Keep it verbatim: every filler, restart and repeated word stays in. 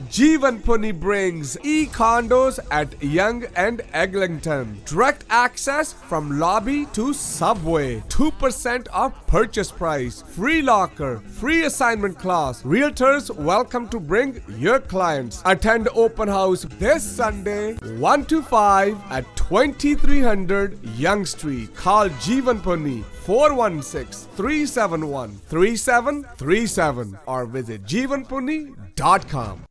JEEVAN PUNNI brings E-Condos at Yonge and Eglinton. Direct access from lobby to subway. two percent of purchase price. Free locker. Free assignment class. Realtors welcome to bring your clients. Attend open house this Sunday, one to five at twenty-three hundred Yonge Street. Call JEEVAN PUNNI four one six, three seven one, three seven three seven or visit jeevan punni dot com.